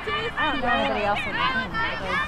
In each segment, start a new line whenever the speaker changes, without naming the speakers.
I don't know anybody else on the team, but there's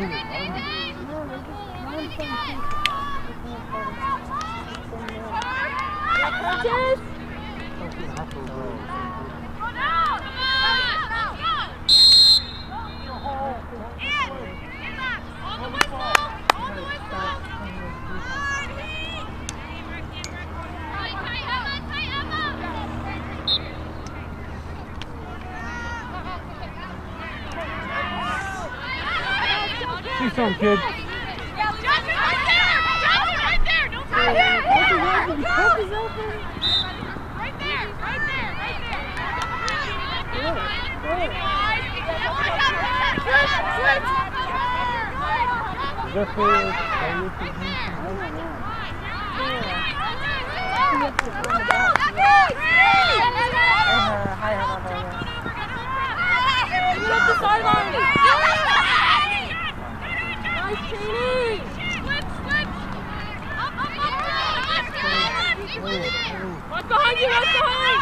See some kid.
What's behind you? What's behind?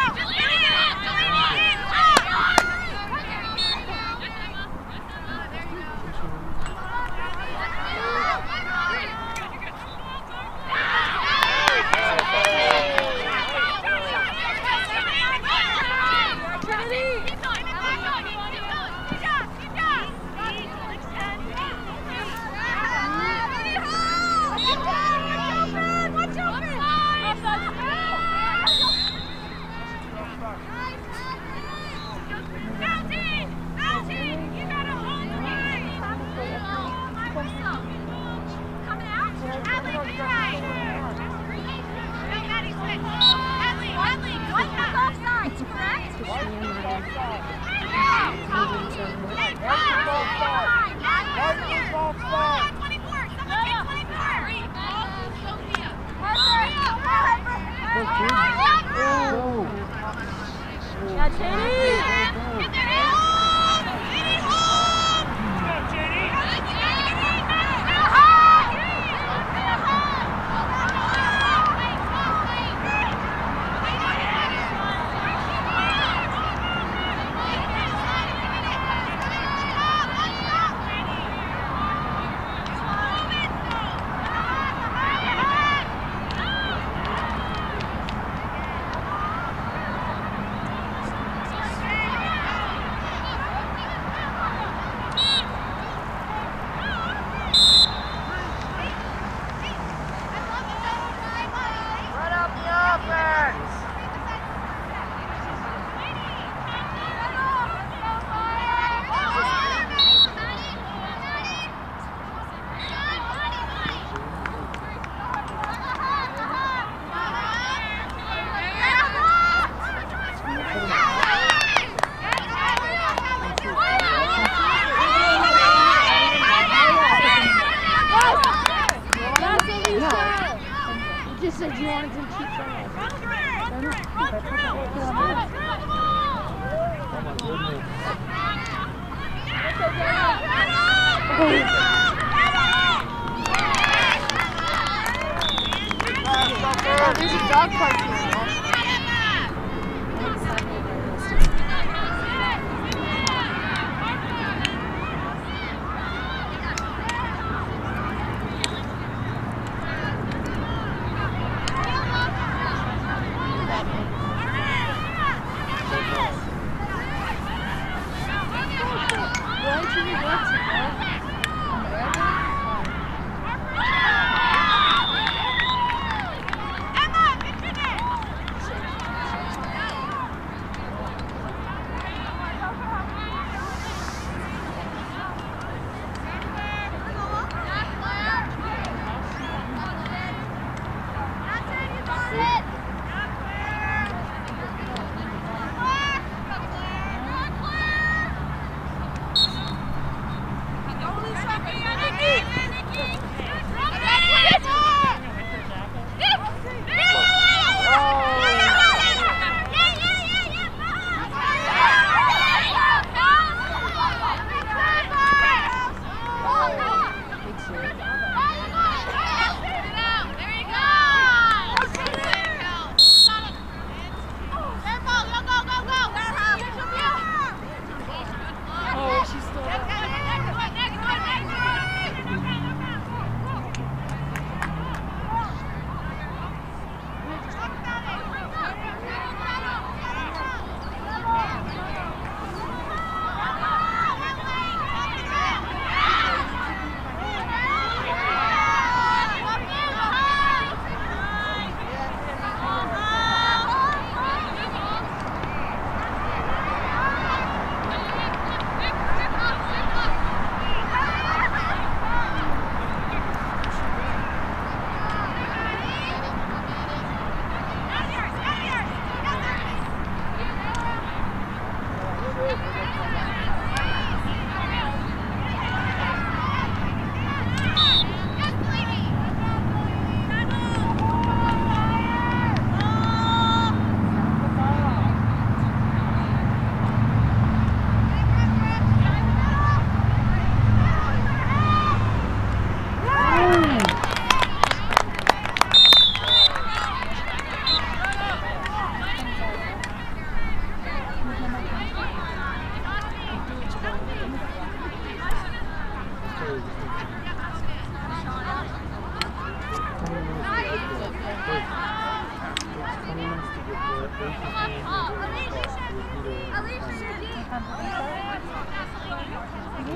There's a dog park here.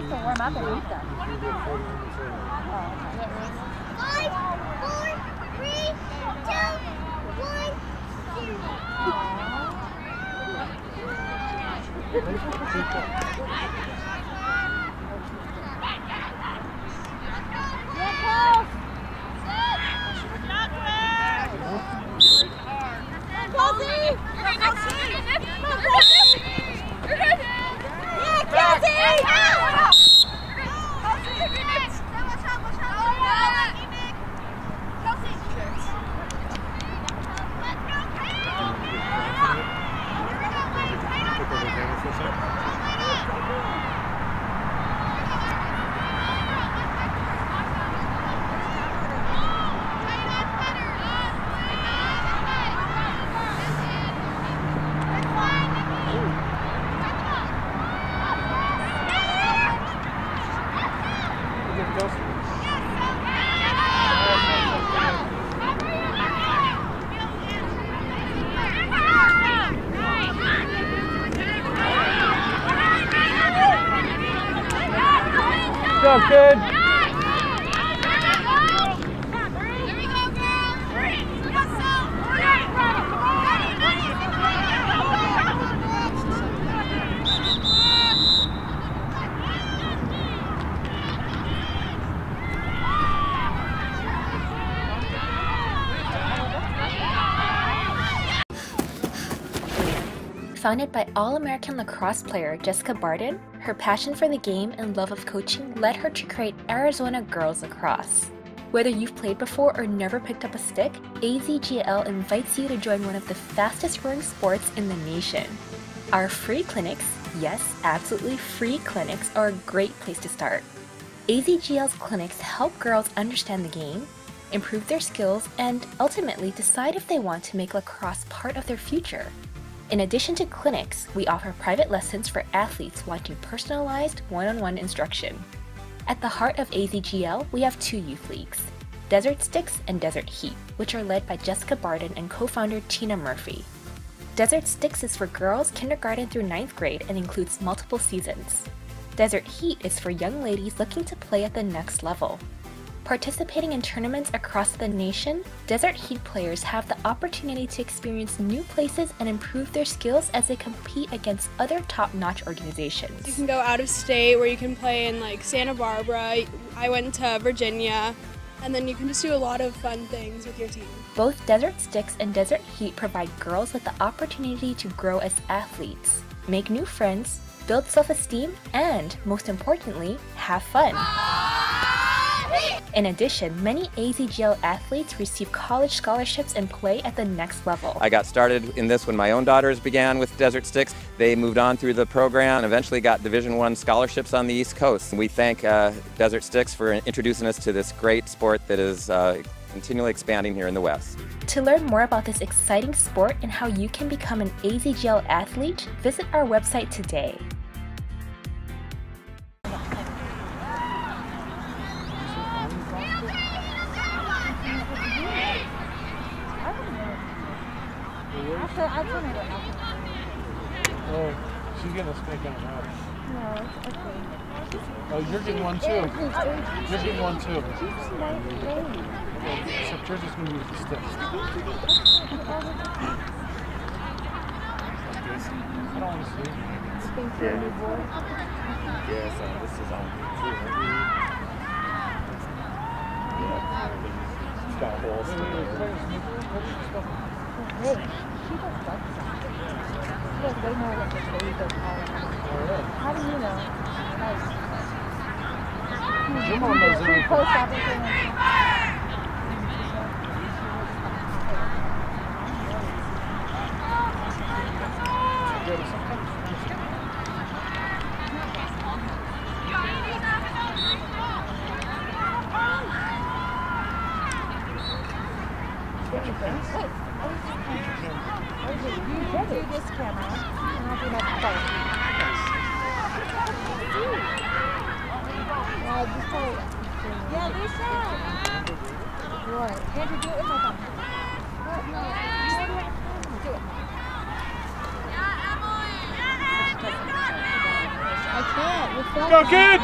to warm up and eat them.
5, 4, 3,
Good job, kid.
Founded by All-American lacrosse player Jessica Barden, her passion for the game and love of coaching led her to create Arizona Girls Lacrosse. Whether you've played before or never picked up a stick, AZGL invites you to join one of the fastest growing sports in the nation. Our free clinics, yes, absolutely free clinics, are a great place to start. AZGL's clinics help girls understand the game, improve their skills, and ultimately decide if they want to make lacrosse part of their future. In addition to clinics, we offer private lessons for athletes wanting personalized one-on-one instruction. At the heart of AZGL, we have two youth leagues, Desert Sticks and Desert Heat, which are led by Jessica Barden and co-founder Tina Murphy. Desert Sticks is for girls kindergarten through 9th grade and includes multiple seasons. Desert Heat is for young ladies looking to play at the next level. Participating in tournaments across the nation, Desert Heat players have the opportunity to experience new places and improve their skills as they compete against other top-notch organizations.
You can go out of state where you can play in like Santa Barbara. I went to Virginia, and then you can just do a lot of fun things with your team.
Both Desert Sticks and Desert Heat provide girls with the opportunity to grow as athletes, make new friends, build self-esteem, and, most importantly, have fun. In addition, many AZGL athletes receive college scholarships and play at the next level.
I got started in this when my own daughters began with Desert Sticks. They moved on through the program and eventually got Division I scholarships on the East Coast. We thank Desert Sticks for introducing us to this great sport that is continually expanding here in the West.
To learn more about this exciting sport and how you can become an AZGL athlete, visit our website today.
Oh, she's getting a spank on her mouth.
No, it's okay.
Oh, you're getting one too. You're getting one too. Except yours is going to use the stick. I don't want to see it.
Yes, this is on me too. It's got holes in there.
Hey, she does love something. Yes, they know what the baby goes all around. How do you know? Like,
Your mom knows everything.
post everything. Andrew, do it with my thumb. Do it. I can't.
Go, kid!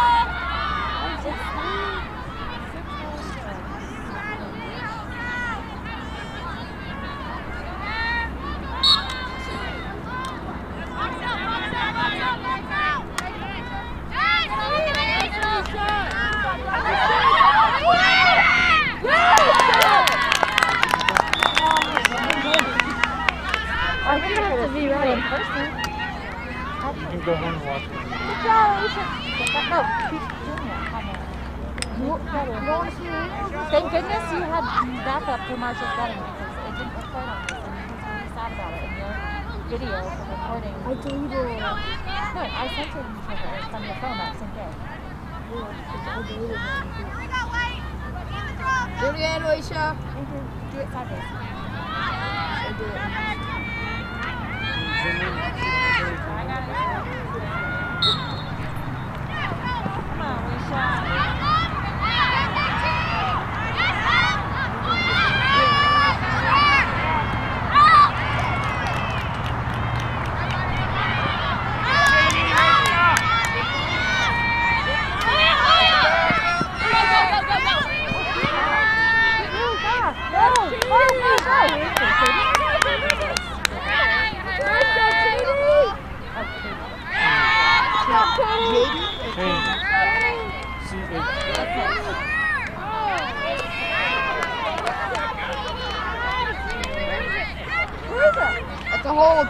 I think it has to be right in person.
You can go home and watch it.
Good job, Alicia. No, keep doing it. Come on. You want to see it? Thank goodness you had backup for Marshall's wedding because it didn't record on this and he was really sad about it in your video from recording. I deleted it. Good. I sent it to her from your phone that same day. I deleted it.
Do it again, Alicia.
Do it sideways.
Do it.
Come on, Alicia.
That's a hold.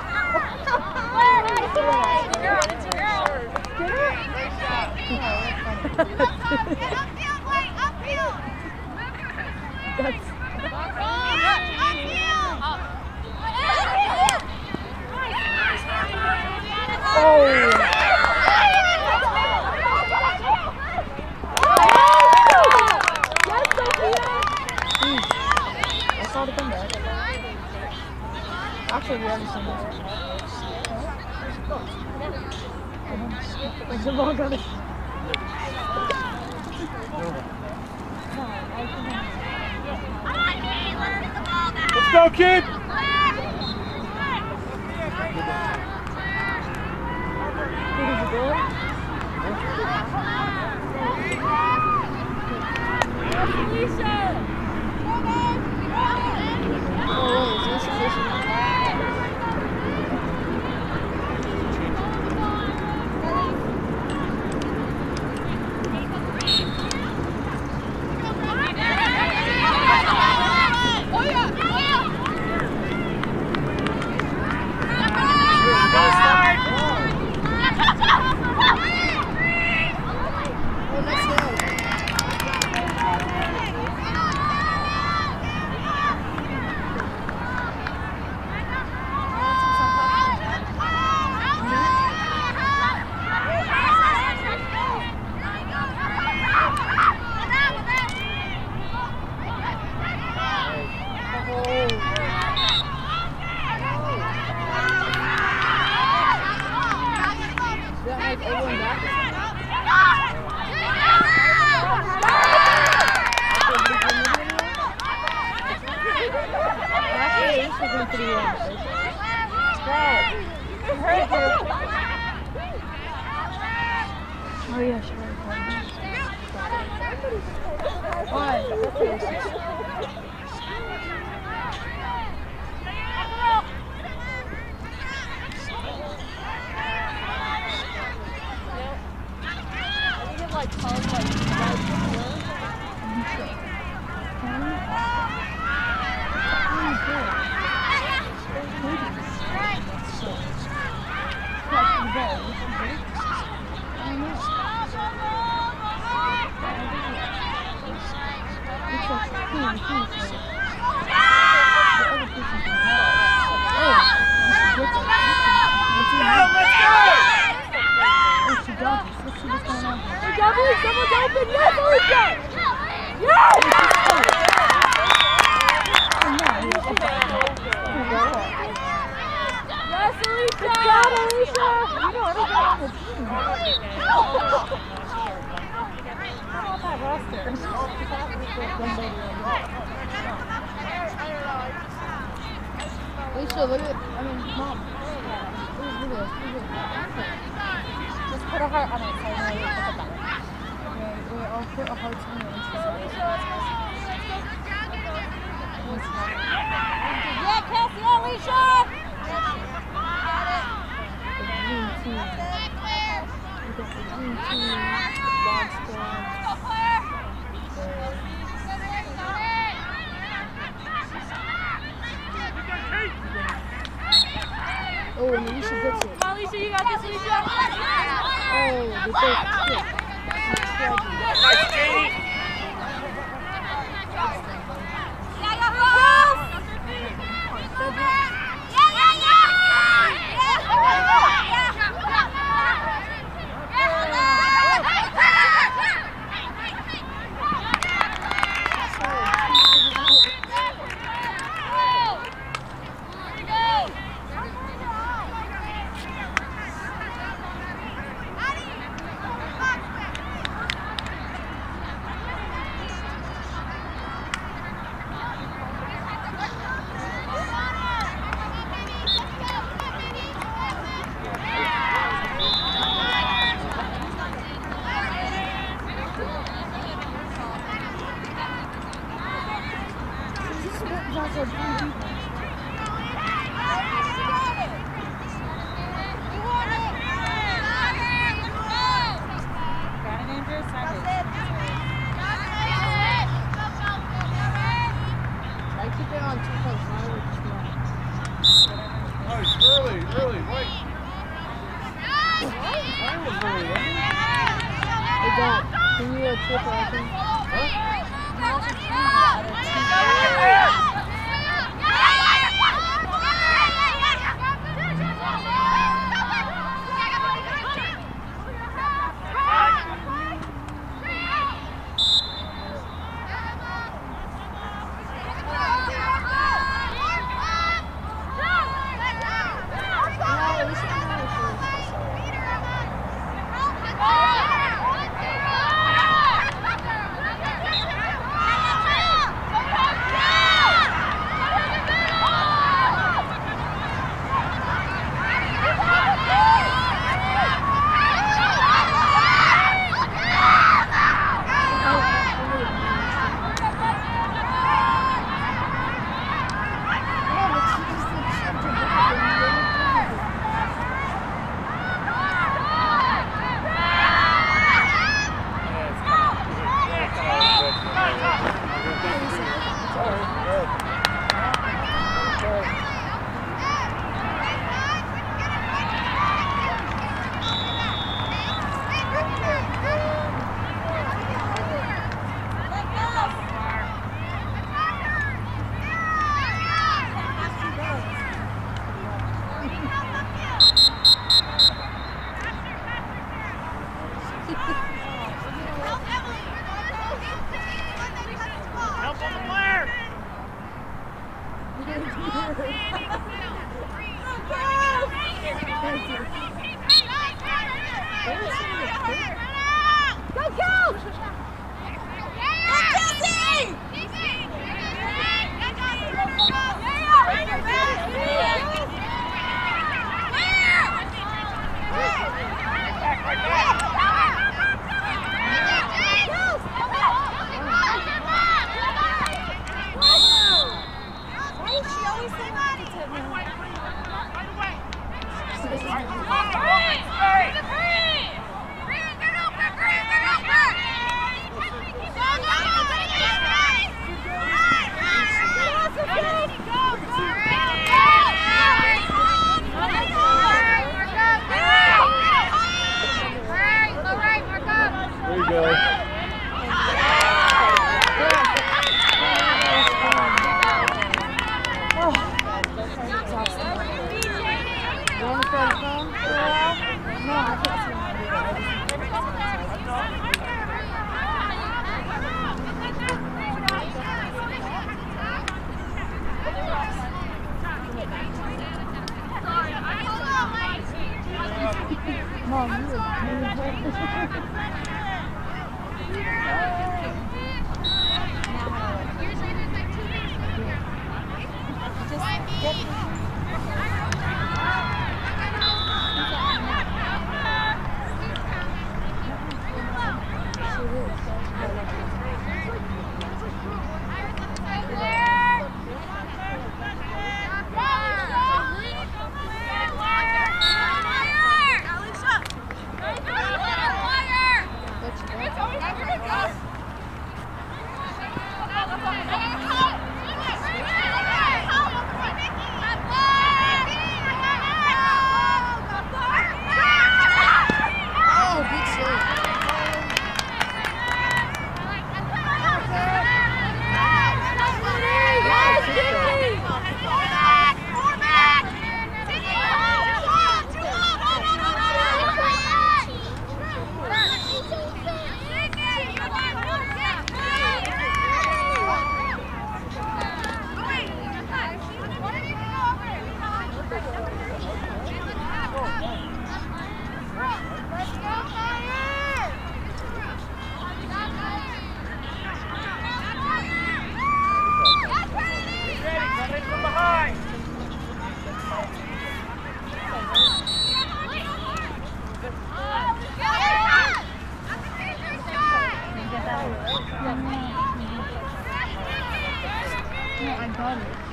Actually, we already seen it. Where's the ball going?
Let's go, kid!
Oh yeah, sure. Why?
Someone's open! Yes, Alicia! Yes! Yes, Alicia! Good job, Alicia! You know everything on the team. Not that roster.
Alicia, look at, Mom. Look at this.
Just put a heart on it. So I know you put it that way. Yeah, I'll put a heart on it. Yeah, Cassie, Alicia! The green team. We got the green team. Dog squad. Oh, and Alicia gets it.
Alicia, you got this, Alicia.
Oh, they both quit.
Nice, Katie.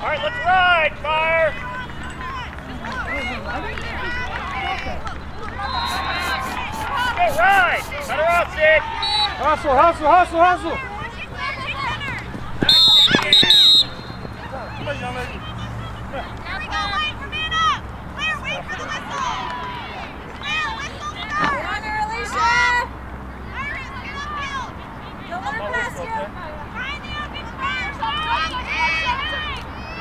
All right, let's ride, Fire! Go ride! Cut her off, Sid!
Hustle, hustle, hustle, hustle! Come on, young lady.
There we go, wait for man up! Claire, wait for the whistle! Claire, whistle to go! Get on her, Alicia! Iris, get upfield! Don't let her pass you! Find the open square! Go ahead!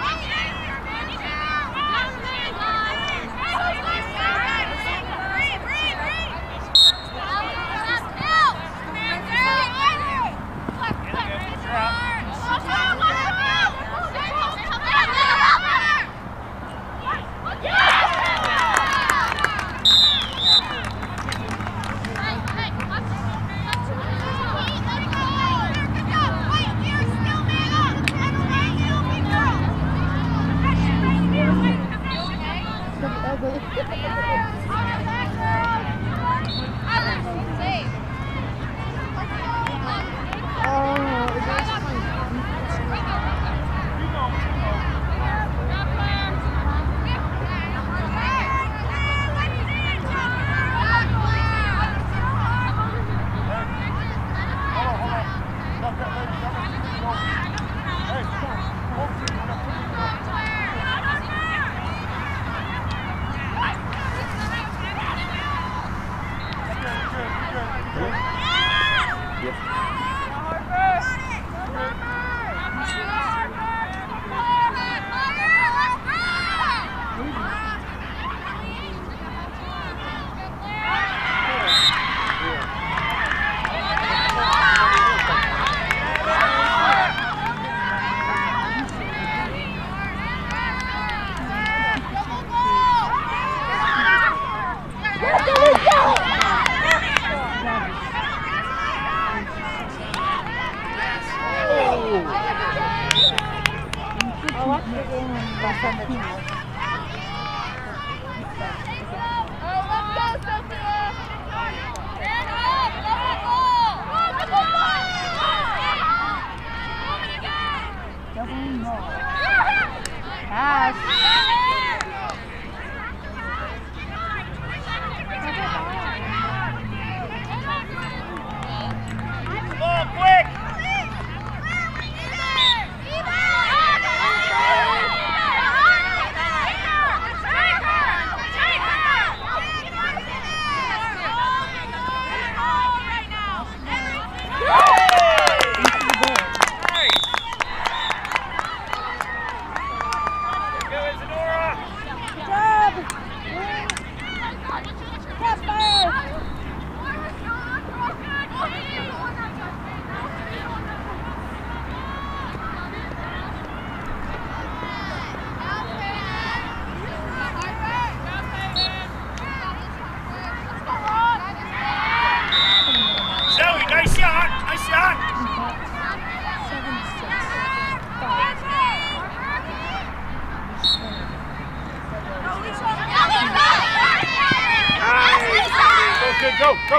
Go, go!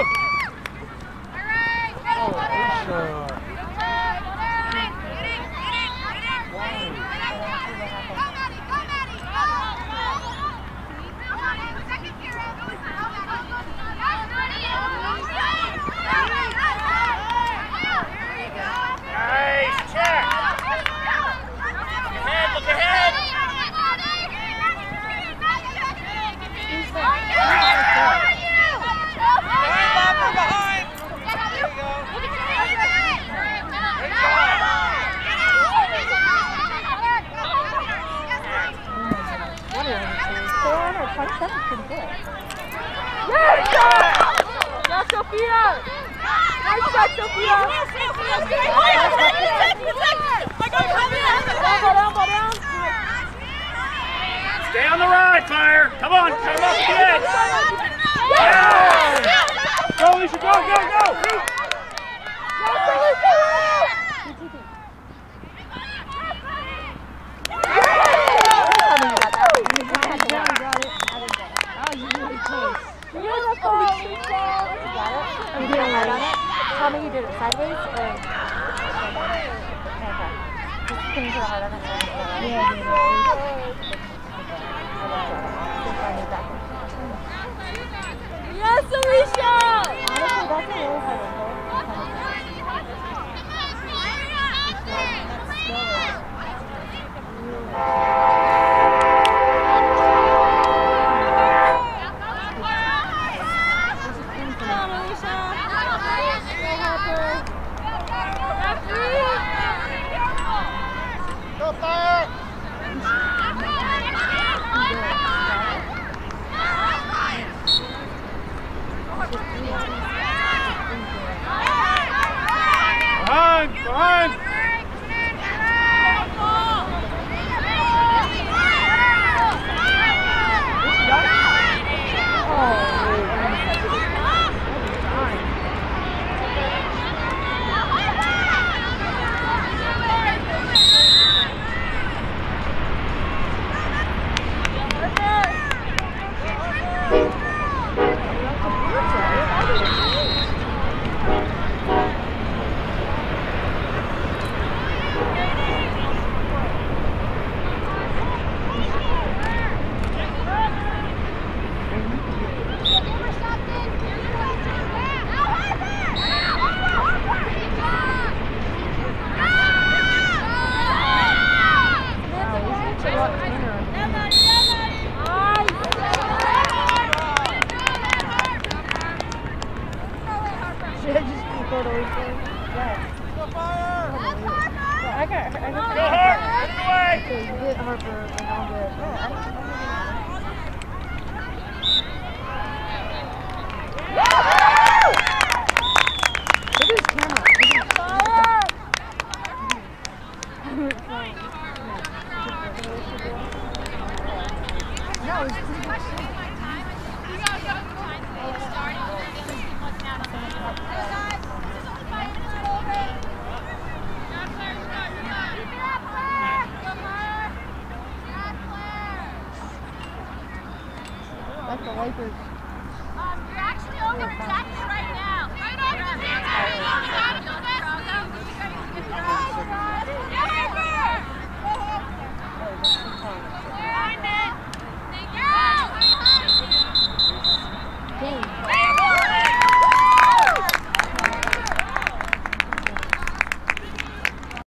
Stay on the ride, Fire! Come on, come up the edge!
Go, Alicia, go, go, go!
Tell me you did it sideways or... Okay. Can you put a heart on it?
Yeah,
Yes, Alicia! Honestly, that's a little hard to hold.
Go fire! Behind! Behind!
Should I just keep it over? Yes.
Go fire!
I got her.
Go hard! Out of the way!
Okay, you get Harper and I'll get. Look at his camera. No, it's too much. That's the Lakers.
You're actually over exactly right.